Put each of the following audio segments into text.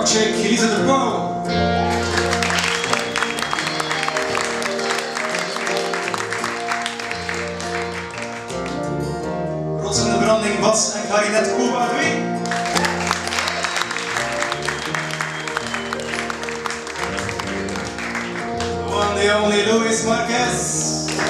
check Elisa De Pauw. Rotsende branding, bas en klarinet, Ardui. The one, the only Luiz Márquez.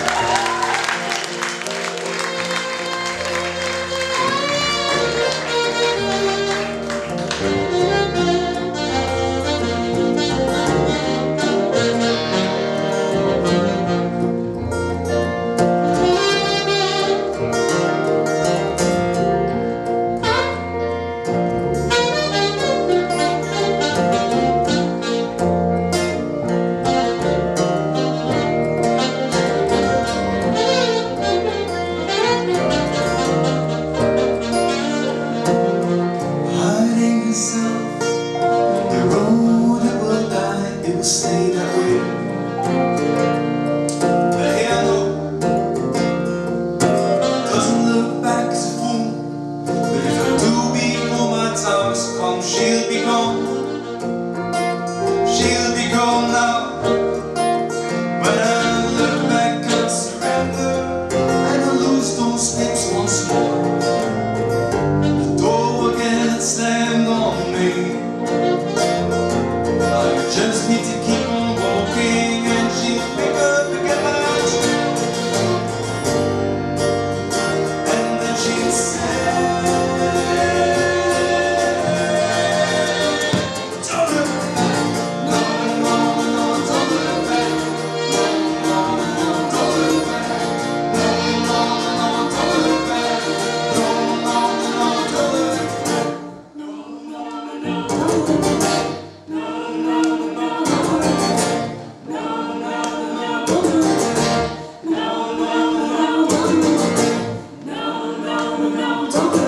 She'll be gone now. When I look back, I surrender, and I lose those lips once more. The door again slammed on me. I just need to keep on walking, and she'll pick up again my strength. And then she'll say, don't